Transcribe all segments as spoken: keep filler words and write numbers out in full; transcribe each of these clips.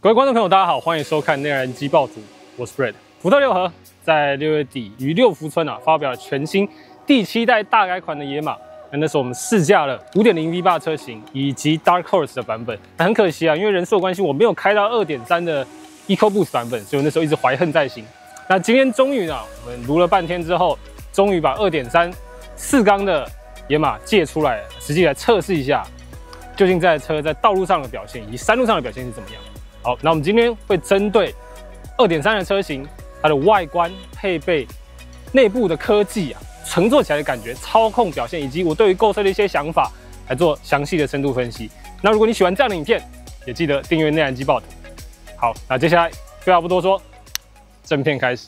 各位观众朋友，大家好，欢迎收看《内燃机爆图》，我是 Fred。福特六合在六月底于六福村啊发表了全新第七代大改款的野马。那那时候我们试驾了 五点零 V 八 车型以及 Dark Horse 的版本。很可惜啊，因为人数的关系，我没有开到 二点三 的 EcoBoost 版本，所以我那时候一直怀恨在心。那今天终于呢，我们撸了半天之后，终于把 二点三 四缸的野马借出来了，实际来测试一下，究竟这台车在道路上的表现以及山路上的表现是怎么样。好，那我们今天会针对 二点三 的车型，它的外观、配备、内部的科技啊，乘坐起来的感觉、操控表现，以及我对于购车的一些想法，来做详细的深度分析。那如果你喜欢这样的影片，也记得订阅内燃机爆图。好，那接下来废话不多说，正片开始。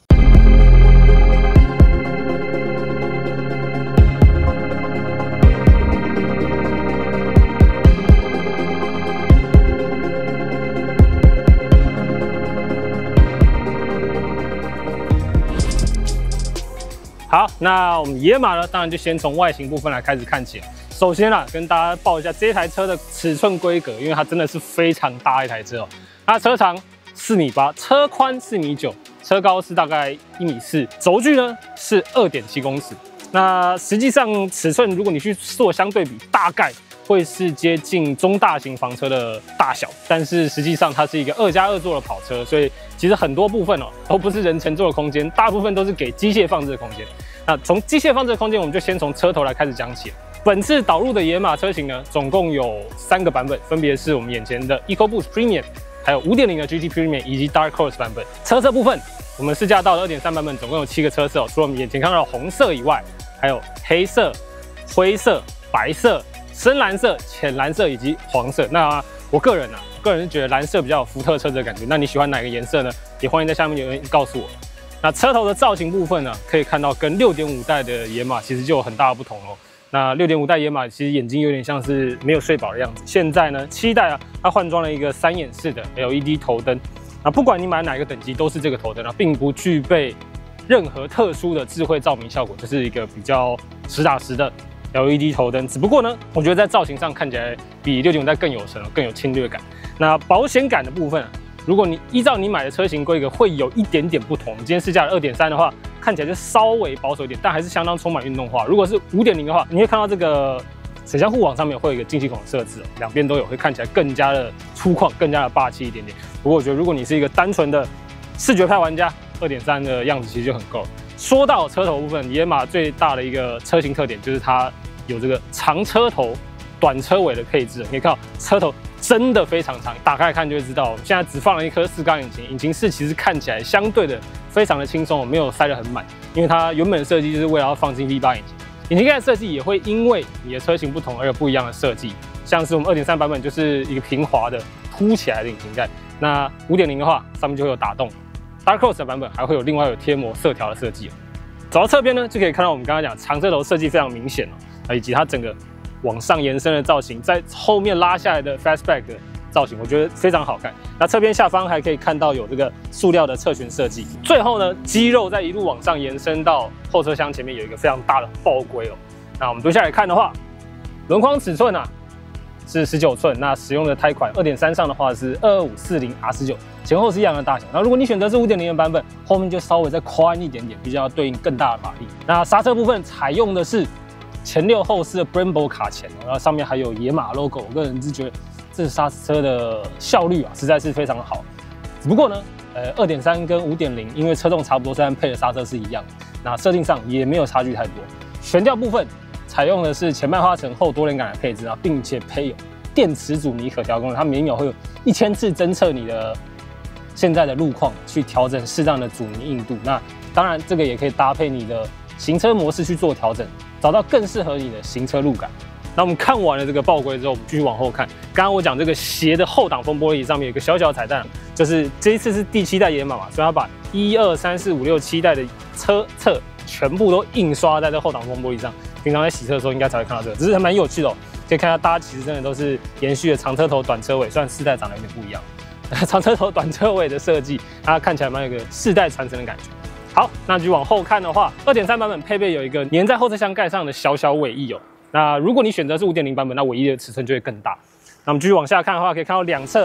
好，那我们野马呢，当然就先从外形部分来开始看起。首先啊，跟大家报一下这台车的尺寸规格，因为它真的是非常大一台车哦。它车长四米八，车宽四米九，车高是大概一米四，轴距呢是 二点七公尺。那实际上尺寸，如果你去做相对比，大概会是接近中大型房车的大小，但是实际上它是一个二加二座的跑车，所以其实很多部分哦都不是人乘坐的空间，大部分都是给机械放置的空间。那从机械放置的空间，我们就先从车头来开始讲起。本次导入的野马车型呢，总共有三个版本，分别是我们眼前的 EcoBoost Premium， 还有 五点零 的 G T Premium 以及 Dark Horse 版本。车色部分，我们试驾到的 二点三 版本总共有七个车色哦，除了我们眼前看到的红色以外，还有黑色、灰色、白色、深蓝色、浅蓝色以及黄色。那我个人啊，个人是觉得蓝色比较有福特车子的感觉。那你喜欢哪个颜色呢？也欢迎在下面留言告诉我。那车头的造型部分呢，可以看到跟 六点五 代的野马其实就有很大的不同哦。那 六点五 代野马其实眼睛有点像是没有睡饱的样子。现在呢，七代啊，它换装了一个三眼式的 L E D 头灯。那不管你买哪一个等级，都是这个头灯啊，并不具备任何特殊的智慧照明效果，就是一个比较实打实的 L E D 头灯。只不过呢，我觉得在造型上看起来比 六点五 代更有神，更有侵略感。那保险感的部分啊，如果你依照你买的车型规格，会有一点点不同。我们今天试驾的 二点三 的话，看起来就稍微保守一点，但还是相当充满运动化。如果是 五点零 的话，你会看到这个水箱护网上面会有一个进气孔的设置，两边都有，会看起来更加的粗犷，更加的霸气一点点。不过我觉得，如果你是一个单纯的视觉派玩家， 二点三 的样子其实就很够了。说到车头部分，野马最大的一个车型特点就是它有这个长车头、短车尾的配置。你可以看到车头真的非常长，打开来看就会知道，我们现在只放了一颗四缸引擎，引擎室其实看起来相对的非常的轻松，没有塞得很满，因为它原本的设计就是为了要放进 V 八 引擎。引擎盖的设计也会因为你的车型不同而有不一样的设计，像是我们 二点三 版本就是一个平滑的凸起来的引擎盖，那 五点零 的话上面就会有打洞。Dark Horse 的版本还会有另外有贴膜色条的设计哦。走到侧边呢，就可以看到我们刚刚讲长车头设计非常明显哦，以及它整个往上延伸的造型，在后面拉下来的 Fastback 的造型，我觉得非常好看。那侧边下方还可以看到有这个塑料的侧裙设计。最后呢，肌肉在一路往上延伸到后车厢前面有一个非常大的爆龟哦。那我们蹲下来看的话，轮框尺寸啊是十九寸，那使用的胎款 二点三 上的话是二二五四零 R 十九，前后是一样的大小。那如果你选择是 五点零 的版本，后面就稍微再宽一点点，比较要对应更大的马力。那刹车部分采用的是前六后四的 Brembo 卡钳，然后上面还有野马 logo。我个人是觉得这刹车的效率啊实在是非常好。只不过呢，呃 二点三 跟 五点零 因为车重差不多，虽然配的刹车是一样的，那设定上也没有差距太多。悬吊部分采用的是前麦花臣后多连杆的配置啊，并且配有电池阻尼可调功能，它每秒会有一千次侦测你的现在的路况，去调整适当的阻尼硬度。那当然，这个也可以搭配你的行车模式去做调整，找到更适合你的行车路感。那我们看完了这个爆龟之后，我们继续往后看。刚刚我讲这个斜的后挡风玻璃上面有一个小小的彩蛋，就是这一次是第七代野马嘛，所以它把一二三四五六七代的车侧全部都印刷在这后挡风玻璃上。平常在洗车的时候应该才会看到这个，只是还蛮有趣的哦。可以看到大家其实真的都是延续了长车头、短车尾，虽然四代长得有点不一样，长车头、短车尾的设计，它看起来蛮有一个世代传承的感觉。好，那就往后看的话 ，二点三 版本配备有一个粘在后车厢盖上的小小尾翼哦。那如果你选择是 五点零 版本，那尾翼的尺寸就会更大。那我们继续往下看的话，可以看到两侧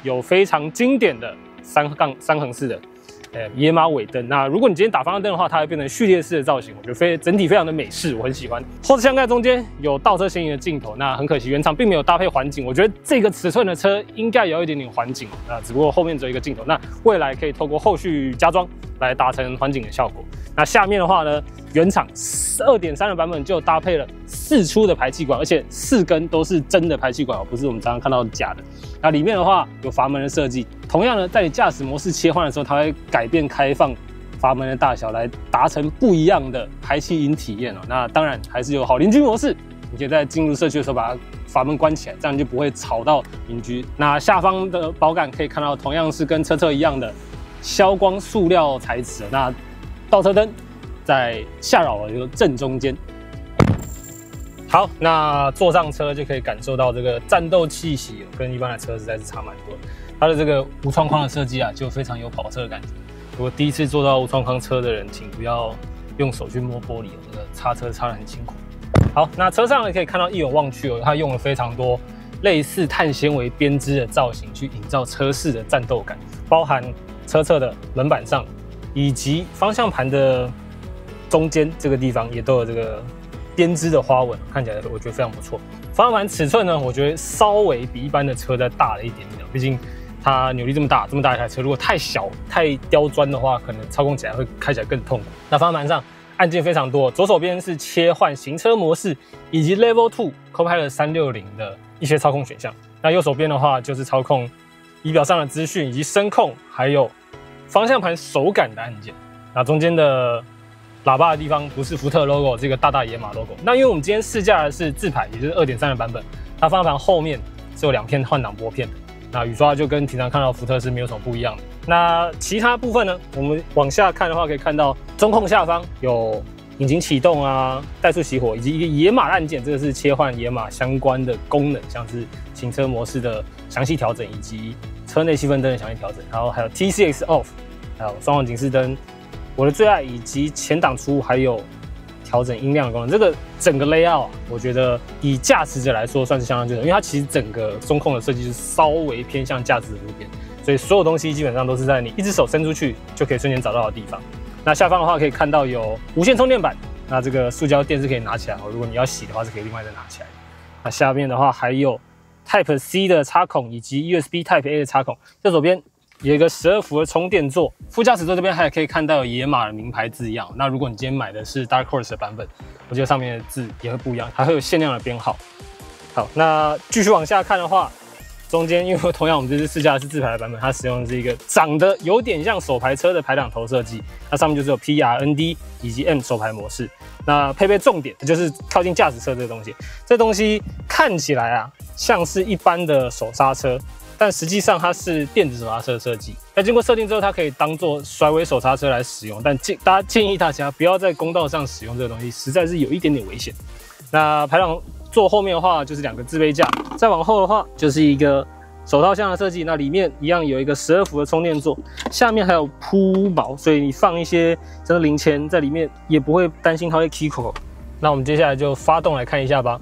有非常经典的三杠三横式的。 呃，野马尾灯。那如果你今天打方向灯的话，它会变成序列式的造型，我觉得非整体非常的美式，我很喜欢。后视箱盖中间有倒车显影的镜头，那很可惜原厂并没有搭配环景，我觉得这个尺寸的车应该有一点点环景，那只不过后面只有一个镜头，那未来可以透过后续加装来达成环景的效果。那下面的话呢，原厂 二点三 的版本就搭配了四出的排气管，而且四根都是真的排气管，不是我们常常看到的假的。那里面的话有阀门的设计，同样呢，在你驾驶模式切换的时候，它会改变开放阀门的大小，来达成不一样的排气音体验哦。那当然还是有好邻居模式，你可以在进入社区的时候把阀门关起来，这样就不会吵到邻居。那下方的保杆可以看到，同样是跟车侧一样的消光塑料材质。那倒车灯在下扰的一个正中间。好，那坐上车就可以感受到这个战斗气息，跟一般的车实在是差蛮多。它的这个无窗框的设计啊，就非常有跑车的感觉。如果第一次坐到无窗框车的人，请不要用手去摸玻璃，这个擦车擦得很辛苦。好，那车上呢可以看到一眼望去哦，它用了非常多类似碳纤维编织的造型，去营造车室的战斗感，包含车侧的门板上。 以及方向盘的中间这个地方也都有这个编织的花纹，看起来我觉得非常不错。方向盘尺寸呢，我觉得稍微比一般的车再大了一点点，毕竟它扭力这么大，这么大一台车，如果太小太刁钻的话，可能操控起来会开起来更痛苦。那方向盘上按键非常多，左手边是切换行车模式以及 Level 二 Copilot 三六零的一些操控选项，那右手边的话就是操控仪表上的资讯以及声控，还有 方向盘手感的按键，那中间的喇叭的地方不是福特 logo， 这个大大野马 logo。那因为我们今天试驾的是自排，也就是 二点三 的版本，它方向盘后面是有两片换挡拨片的。那雨刷就跟平常看到福特是没有什么不一样的。那其他部分呢，我们往下看的话，可以看到中控下方有引擎启动啊、怠速熄火，以及一个野马按键，这个是切换野马相关的功能，像是行车模式的详细调整以及 车内气氛灯的详细调整，然后还有 T C X Off， 还有双黄警示灯，我的最爱，以及前挡出，还有调整音量的功能。这个整个 layout 啊，我觉得以驾驶者来说算是相当精准，因为它其实整个中控的设计是稍微偏向驾驶者这边，所以所有东西基本上都是在你一只手伸出去就可以瞬间找到的地方。那下方的话可以看到有无线充电板，那这个塑胶垫是可以拿起来，如果你要洗的话是可以另外再拿起来。那下面的话还有 Type C 的插孔以及 U S B Type A 的插孔，右手边有一个十二伏的充电座，副驾驶座这边还可以看到有野马的名牌字样。那如果你今天买的是 Dark Horse 的版本，我觉得上面的字也会不一样，还会有限量的编号。好，那继续往下看的话，中间因为同样我们这次试驾的是自排的版本，它使用的是一个长得有点像手排车的排挡头设计，它上面就是有 P R N D 以及 M 手排模式。那配备重点就是靠近驾驶侧这个东西，这东西看起来啊像是一般的手刹车，但实际上它是电子手刹车的设计。那经过设定之后，它可以当做甩尾手刹车来使用，但建大家建议大家不要在公道上使用这个东西，实在是有一点点危险。那排挡座后面的话就是两个自备架，再往后的话就是一个手套箱的设计，那里面一样有一个十二伏的充电座，下面还有铺毛，所以你放一些这个零钱在里面也不会担心它会 Kiko。那我们接下来就发动来看一下吧。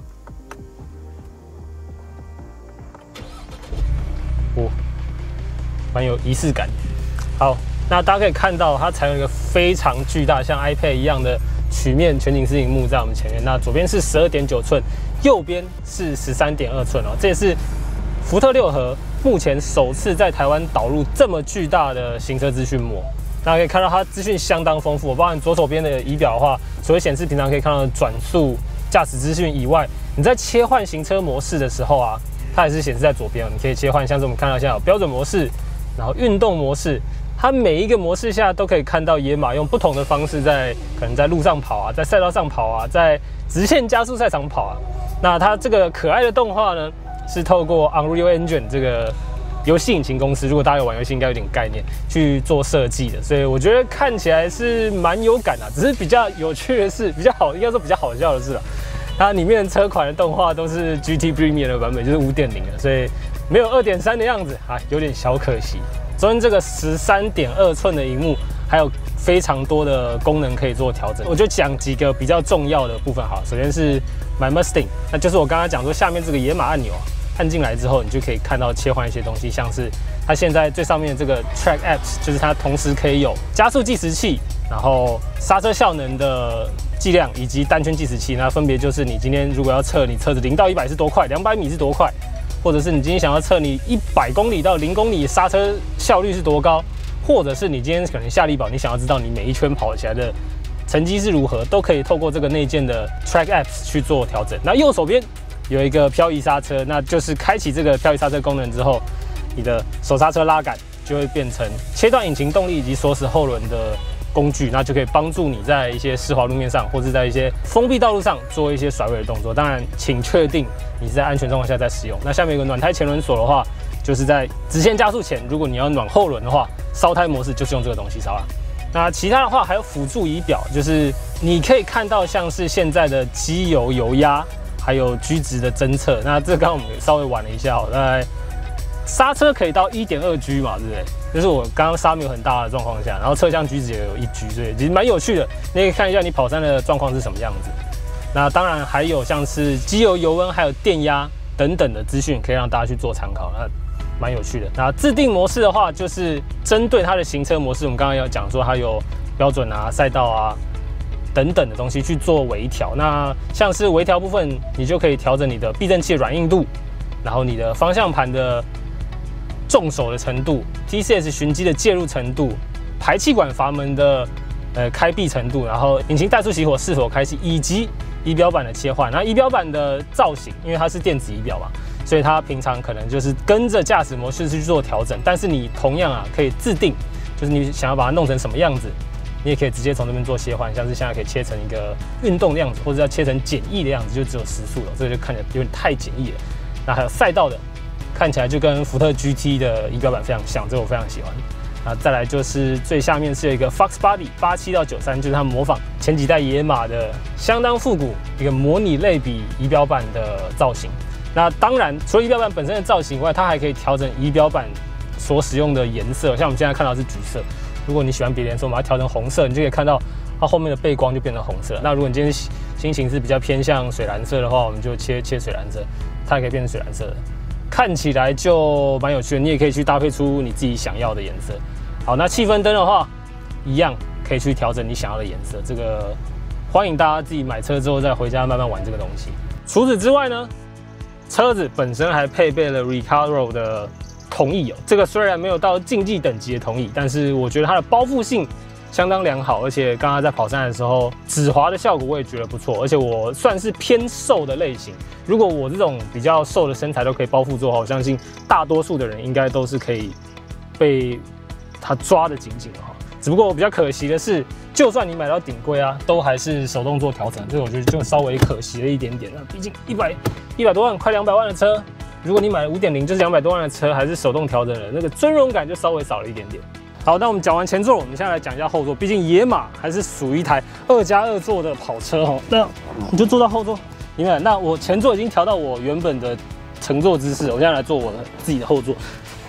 哦，蛮有仪式感。好，那大家可以看到它采用一个非常巨大，像 iPad 一样的曲面全景式萤幕在我们前面。那左边是 十二点九寸，右边是 十三点二寸哦，这也是 福特六合目前首次在台湾导入这么巨大的行车资讯膜，那可以看到它资讯相当丰富，包含左手边的仪表的话，除了显示平常可以看到的转速、驾驶资讯以外，你在切换行车模式的时候啊，它也是显示在左边，你可以切换，像是我们看到现在有标准模式，然后运动模式，它每一个模式下都可以看到野马用不同的方式在可能在路上跑啊，在赛道上跑啊，在直线加速赛场跑啊。那它这个可爱的动画呢， 是透过 Unreal Engine 这个游戏引擎公司，如果大家有玩游戏，应该有点概念去做设计的，所以我觉得看起来是蛮有感的。只是比较有趣的是，比较好，应该说比较好笑的是，它里面车款的动画都是 G T Premium 的版本，就是 五点零 的，所以没有 二点三 的样子啊，有点小可惜。中间这个 十三点二寸的萤幕，还有非常多的功能可以做调整，我就讲几个比较重要的部分好了。首先是 My Mustang， 那就是我刚刚讲说下面这个野马按钮啊，按进来之后，你就可以看到切换一些东西，像是它现在最上面的这个 Track Apps 就是它同时可以有加速计时器，然后刹车效能的计量以及单圈计时器。那分别就是你今天如果要测你车子零到一百是多快，两百米是多快，或者是你今天想要测你一百公里到零公里刹车效率是多高，或者是你今天可能下力宝，你想要知道你每一圈跑起来的成绩是如何，都可以透过这个内建的 Track Apps 去做调整。那右手边有一个漂移刹车，那就是开启这个漂移刹车功能之后，你的手刹车拉杆就会变成切断引擎动力以及锁死后轮的工具，那就可以帮助你在一些湿滑路面上，或是在一些封闭道路上做一些甩尾的动作。当然，请确定你是在安全状况下在使用。那下面有个暖胎前轮锁的话，就是在直线加速前，如果你要暖后轮的话，烧胎模式就是用这个东西烧啦。那其他的话还有辅助仪表，就是你可以看到像是现在的机油油压，还有G值的侦测。那这刚刚我们稍微玩了一下，大概刹车可以到 一点二 G 嘛，对不对？就是我刚刚刹没有很大的状况下，然后侧向G值也有一 G， 所以其实蛮有趣的。你可以看一下你跑山的状况是什么样子。那当然还有像是机油、油温、还有电压等等的资讯，可以让大家去做参考。那蛮有趣的。那自定模式的话，就是针对它的行车模式，我们刚刚有讲说它有标准啊、赛道啊等等的东西去做微调。那像是微调部分，你就可以调整你的避震器的软硬度，然后你的方向盘的重手的程度 ，T C S 循迹的介入程度，排气管阀门的呃开闭程度，然后引擎怠速熄火是否开启，以及仪表板的切换。那仪表板的造型，因为它是电子仪表嘛，所以它平常可能就是跟着驾驶模式去做调整。但是你同样啊可以自定，就是你想要把它弄成什么样子，你也可以直接从这边做切换。像是现在可以切成一个运动的样子，或者要切成简易的样子，就只有时速了，这个就看起来有点太简易了。那还有赛道的。看起来就跟福特 G T 的仪表板非常像，这个我非常喜欢。啊，再来就是最下面是有一个 Fox Body 八七到九三，就是它模仿前几代野马的相当复古一个模拟类比仪表板的造型。那当然，除了仪表板本身的造型以外，它还可以调整仪表板所使用的颜色。像我们现在看到是橘色，如果你喜欢别的颜色，我们把它调成红色，你就可以看到它后面的背光就变成红色。那如果你今天心情是比较偏向水蓝色的话，我们就切切水蓝色，它也可以变成水蓝色的。看起来就蛮有趣的，你也可以去搭配出你自己想要的颜色。好，那气氛灯的话，一样可以去调整你想要的颜色。这个欢迎大家自己买车之后再回家慢慢玩这个东西。除此之外呢，车子本身还配备了 Recaro 的同意哦。这个虽然没有到竞技等级的同意，但是我觉得它的包覆性相当良好，而且刚刚在跑山的时候，止滑的效果我也觉得不错。而且我算是偏瘦的类型，如果我这种比较瘦的身材都可以包覆住的话，我相信大多数的人应该都是可以被它抓得紧紧的哈。只不过我比较可惜的是，就算你买到顶规啊，都还是手动做调整，这个我觉得就稍微可惜了一点点。那毕竟一百一百多万，快两百万的车，如果你买了五点零，就是两百多万的车，还是手动调整的，那个尊荣感就稍微少了一点点。好，那我们讲完前座，我们现在来讲一下后座。毕竟野马还是属于一台二加二座的跑车哦。那你就坐到后座，你看，那我前座已经调到我原本的乘坐姿势，我现在来坐我的自己的后座。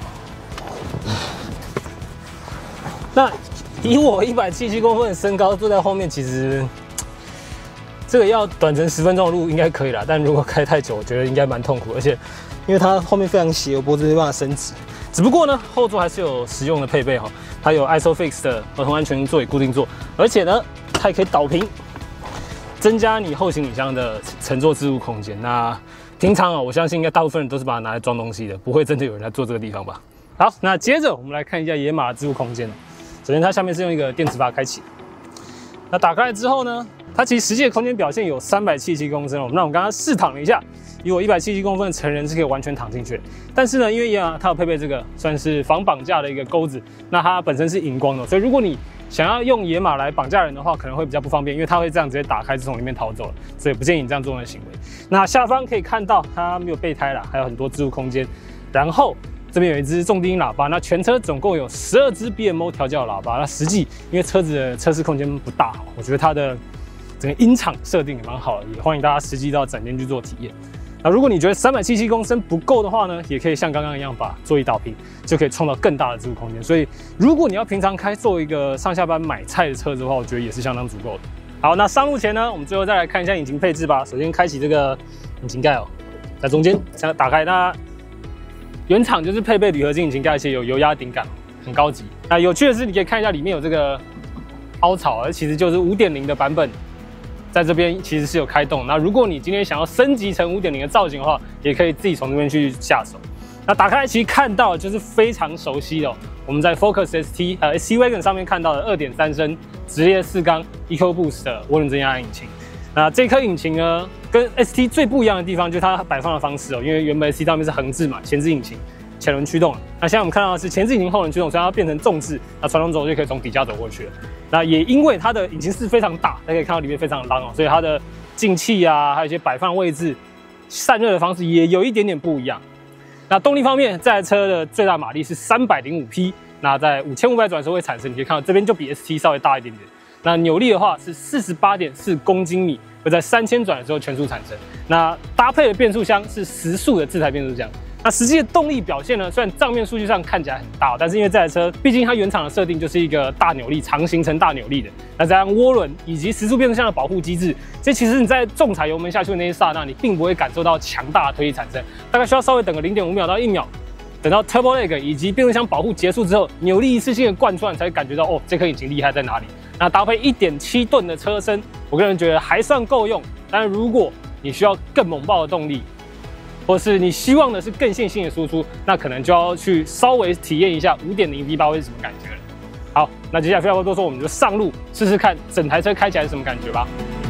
那以我一百七十七公分的身高，坐在后面，其实这个要短程十分钟的路应该可以啦。但如果开太久，我觉得应该蛮痛苦，而且因为它后面非常斜，我脖子没办法伸直。只不过呢，后座还是有实用的配备哈，它有 ISOFIX 的儿童安全座椅固定座，而且呢，它也可以倒平，增加你后行李箱的乘坐置物空间。那平常啊，我相信应该大部分人都是把它拿来装东西的，不会真的有人来坐这个地方吧？好，那接着我们来看一下野马的置物空间。首先，它下面是用一个电磁阀开启，那打开来之后呢，它其实实际的空间表现有三百七十七公升哦。那我们刚刚试躺了一下。以我一百七十七公分的成人是可以完全躺进去的，但是呢，因为野马它有配备这个算是防绑架的一个钩子，那它本身是荧光的，所以如果你想要用野马来绑架人的话，可能会比较不方便，因为它会这样直接打开，就从里面逃走了，所以不建议你这样做的行为。那下方可以看到它没有备胎啦，还有很多置物空间，然后这边有一支重低音喇叭，那全车总共有十二支 B M O 调教的喇叭，那实际因为车子的车室空间不大，我觉得它的整个音场设定也蛮好的，也欢迎大家实际到展间去做体验。那如果你觉得三百七十七公升不够的话呢，也可以像刚刚一样把座椅倒平，就可以创造更大的置物空间。所以，如果你要平常开做一个上下班买菜的车子的话，我觉得也是相当足够的。好，那上路前呢，我们最后再来看一下引擎配置吧。首先开启这个引擎盖哦，在中间，这样打开它， 原厂就是配备铝合金引擎盖，而且有油压顶杆，很高级。那有趣的是，你可以看一下里面有这个凹槽，而其实就是 五点零 的版本，在这边其实是有开动。那如果你今天想要升级成 五点零 的造型的话，也可以自己从这边去下手。那打开来其实看到的就是非常熟悉的、哦，我们在 Focus S T 呃 C-Wagon 上面看到的 二点三 升直列四缸 EcoBoost 的涡轮增压引擎。那这颗引擎呢，跟 S T 最不一样的地方就是它摆放的方式哦，因为原本 S T 上面是横置嘛，前置引擎、前轮驱动。那现在我们看到的是前置引擎、后轮驱动，所以它变成纵置，那传动轴就可以从底下走过去了。那也因为它的引擎室非常大，大家可以看到里面非常的 long 哦，所以它的进气啊，还有一些摆放位置、散热的方式也有一点点不一样。那动力方面，这台车的最大马力是三百零五匹，那在五千五百转的时候会产生，你可以看到这边就比 S T 稍微大一点点。那扭力的话是 四十八点四公斤米，会在三千转的时候全速产生。那搭配的变速箱是十速的自排变速箱。那实际的动力表现呢，虽然账面数据上看起来很大，但是因为这台车毕竟它原厂的设定就是一个大扭力、长行程大扭力的，那加上涡轮以及时速变速箱的保护机制，所以其实你在重踩油门下去的那一刹那，你并不会感受到强大的推力产生，大概需要稍微等个 零点五秒到一秒，等到 Turbo Lag 以及变速箱保护结束之后，扭力一次性的贯穿，你才会感觉到哦，这颗引擎厉害在哪里。那搭配 一点七吨的车身，我个人觉得还算够用，但是如果你需要更猛爆的动力，或是你希望的是更线性的输出，那可能就要去稍微体验一下 五点零 V 八 会是什么感觉了。好，那接下来废话不多说，我们就上路试试看整台车开起来是什么感觉吧。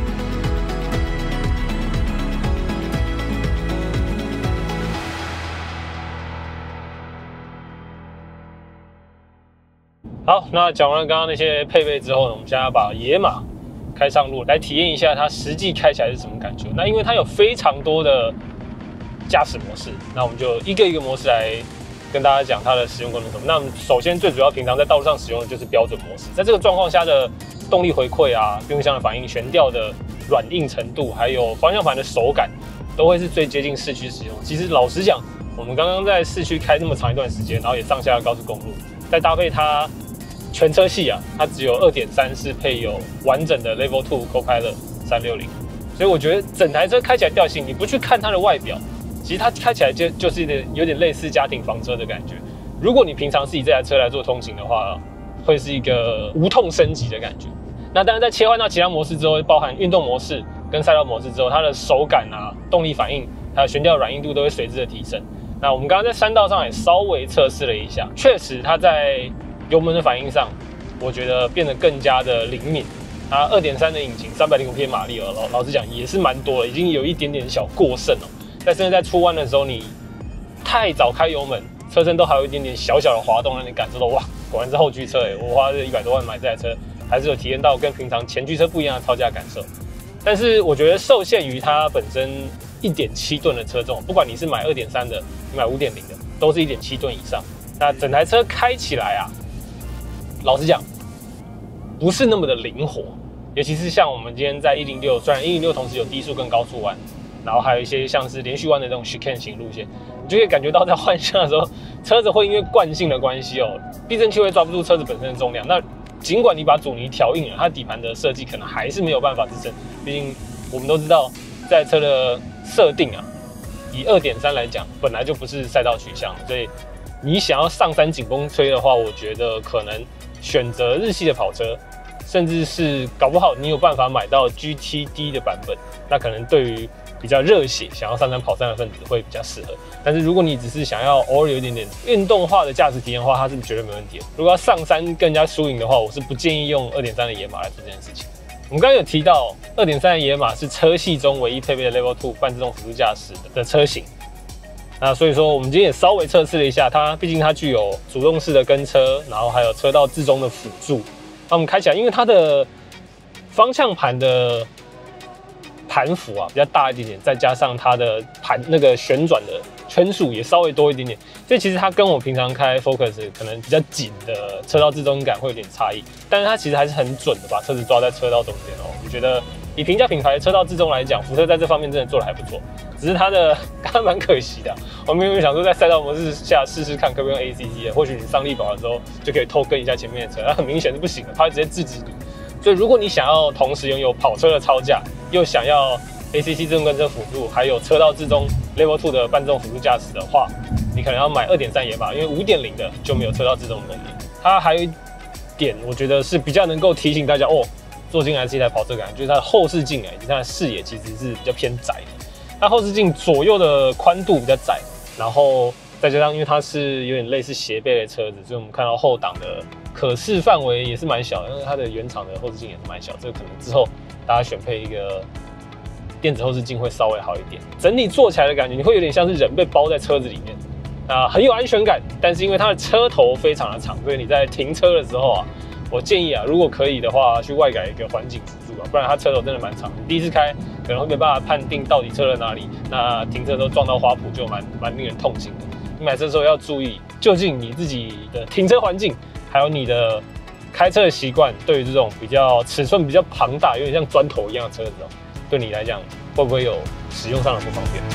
好，那讲完了刚刚那些配备之后呢，我们现在要把野马开上路，来体验一下它实际开起来是什么感觉。那因为它有非常多的驾驶模式，那我们就一个一个模式来跟大家讲它的使用功能什么。那我们首先最主要平常在道路上使用的就是标准模式，在这个状况下的动力回馈啊、变速箱的反应、悬吊的软硬程度，还有方向盘的手感，都会是最接近市区使用。其实老实讲，我们刚刚在市区开那么长一段时间，然后也上下了高速公路，再搭配它全车系啊，它只有 二点三 是配有完整的 Level 二 Copilot 三六零，所以我觉得整台车开起来调性，你不去看它的外表，其实它开起来就就是一点有点类似家庭房车的感觉。如果你平常是以这台车来做通勤的话，会是一个无痛升级的感觉。那当然在切换到其他模式之后，包含运动模式跟赛道模式之后，它的手感啊、动力反应还有悬吊软硬度都会随之的提升。那我们刚刚在山道上也稍微测试了一下，确实它在油门的反应上，我觉得变得更加的灵敏。它 二点三 的引擎三百零五匹马力哦，老老实讲也是蛮多了，已经有一点点小过剩哦。但甚至在出弯的时候，你太早开油门，车身都还有一点点小小的滑动，让你感受到哇，果然是后驱车哎！我花这一百多万买这台车，还是有体验到跟平常前驱车不一样的操驾感受。但是我觉得受限于它本身 一点七吨的车重，不管你是买 二点三 的，你买 五点零 的，都是 一点七吨以上。那整台车开起来啊，老实讲，不是那么的灵活，尤其是像我们今天在一零六，虽然一零六同时有低速跟高速弯，然后还有一些像是连续弯的这种 chicane 型路线，你就可以感觉到在换向的时候，车子会因为惯性的关系哦，避震器会抓不住车子本身的重量。那尽管你把阻尼调硬了，它底盘的设计可能还是没有办法支撑。毕竟我们都知道，这台车的设定啊，以 二点三 来讲，本来就不是赛道取向的，所以你想要上山紧绷吹的话，我觉得可能选择日系的跑车，甚至是搞不好你有办法买到 G T D 的版本，那可能对于比较热血想要上山跑山的分子会比较适合。但是如果你只是想要偶尔有一点点运动化的驾驶体验的话，它是绝对没问题的。如果要上山更加输赢的话，我是不建议用 二点三 的野马来做这件事情。我们刚刚有提到 二点三 的野马是车系中唯一配备的 Level 二半自动辅助驾驶的车型。那所以说，我们今天也稍微测试了一下它，毕竟它具有主动式的跟车，然后还有车道自中的辅助。那我们开起来，因为它的方向盘的盘幅啊比较大一点点，再加上它的盘那个旋转的圈数也稍微多一点点，所以其实它跟我平常开 Focus 可能比较紧的车道自中感会有点差异，但是它其实还是很准的把车子抓在车道中间哦。我觉得以平价品牌车道自中来讲，福特在这方面真的做得还不错，只是它的刚刚蛮可惜的、啊，我们有没有想说在赛道模式下试试看可不可以用 A C C 的？或许你上力保的时候就可以偷跟一下前面的车，那很明显是不行的，它会直接制止你。所以如果你想要同时拥有跑车的操驾，又想要 A C C 自动跟车辅助，还有车道自中 Level 二的半自动辅助驾驶的话， 你可能要买 二点三 野马，因为 五点零 的就没有车道自动门铃。它还有一点，我觉得是比较能够提醒大家哦，坐进来是一台跑车感，就是它的后视镜啊，以及它的视野其实是比较偏窄的。它后视镜左右的宽度比较窄，然后再加上因为它是有点类似斜背的车子，所以我们看到后挡的可视范围也是蛮小的，因为它的原厂的后视镜也是蛮小，这个可能之后大家选配一个电子后视镜会稍微好一点。整体坐起来的感觉，你会有点像是人被包在车子里面，啊，很有安全感。但是因为它的车头非常的长，所以你在停车的时候啊，我建议啊，如果可以的话，去外改一个环景辅助啊，不然它车头真的蛮长，你第一次开可能会没办法判定到底车在哪里，那停车都撞到花圃就蛮蛮令人痛心的。你买车的时候要注意，究竟你自己的停车环境，还有你的开车的习惯，对于这种比较尺寸比较庞大、有点像砖头一样的车子哦，对你来讲会不会有使用上的不方便？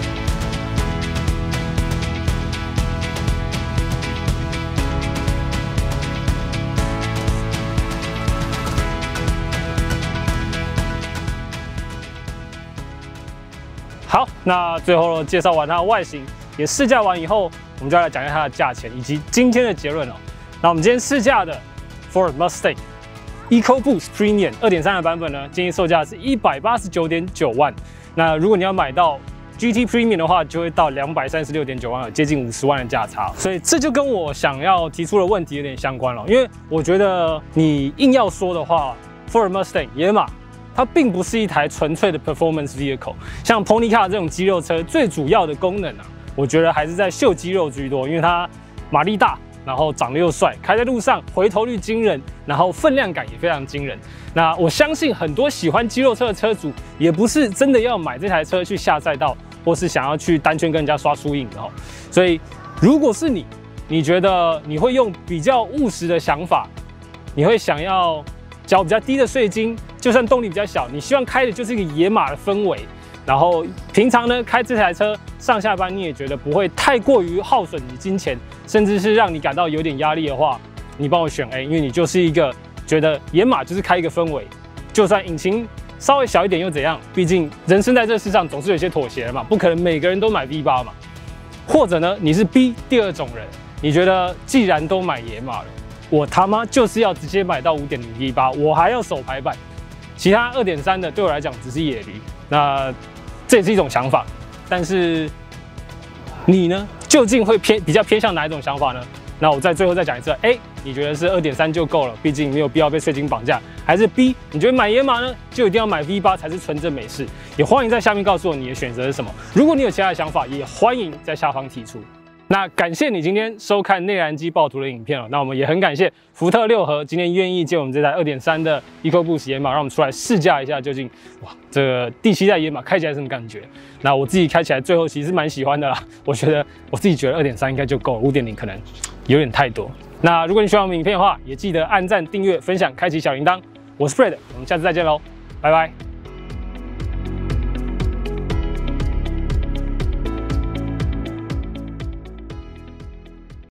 好，那最后介绍完它的外形，也试驾完以后，我们就要来讲一下它的价钱以及今天的结论哦。那我们今天试驾的 Ford Mustang EcoBoost Premium 二点三 的版本呢，建议售价是一百八十九点九万。那如果你要买到 G T Premium 的话，就会到两百三十六点九万，有接近五十万的价差。所以这就跟我想要提出的问题有点相关了，因为我觉得你硬要说的话 ，Ford Mustang 野马。它并不是一台纯粹的 performance vehicle， 像 Pony Car 这种肌肉车，最主要的功能啊，我觉得还是在秀肌肉居多，因为它马力大，然后长得又帅，开在路上回头率惊人，然后分量感也非常惊人。那我相信很多喜欢肌肉车的车主，也不是真的要买这台车去下赛道，或是想要去单圈跟人家刷输赢的哦。所以，如果是你，你觉得你会用比较务实的想法，你会想要缴比较低的税金，就算动力比较小，你希望开的就是一个野马的氛围。然后平常呢，开这台车上下班你也觉得不会太过于耗损你金钱，甚至是让你感到有点压力的话，你帮我选 A， 因为你就是一个觉得野马就是开一个氛围，就算引擎稍微小一点又怎样？毕竟人生在这世上总是有些妥协的嘛，不可能每个人都买 V 八嘛。或者呢，你是 B 第二种人，你觉得既然都买野马了，我他妈就是要直接买到 五点零 V 八，我还要手排版，其他 二点三 的对我来讲只是野驴。那这也是一种想法，但是你呢，究竟会偏比较偏向哪一种想法呢？那我在最后再讲一次 ，A， 你觉得是 二点三 就够了，毕竟没有必要被税金绑架，还是 B， 你觉得买野马呢，就一定要买 V 八才是纯正美式？也欢迎在下面告诉我你的选择是什么。如果你有其他的想法，也欢迎在下方提出。那感谢你今天收看内燃机爆图的影片哦。那我们也很感谢福特六合今天愿意借我们这台 二点三 的 EcoBoost 野马，让我们出来试驾一下，究竟哇这个第七代野马开起来是什么感觉？那我自己开起来最后其实蛮喜欢的啦。我觉得我自己觉得 二点三 应该就够了 ，五点零 可能有点太多。那如果你喜欢我们影片的话，也记得按赞、订阅、分享、开启小铃铛。我是 Fred，我们下次再见喽，拜拜。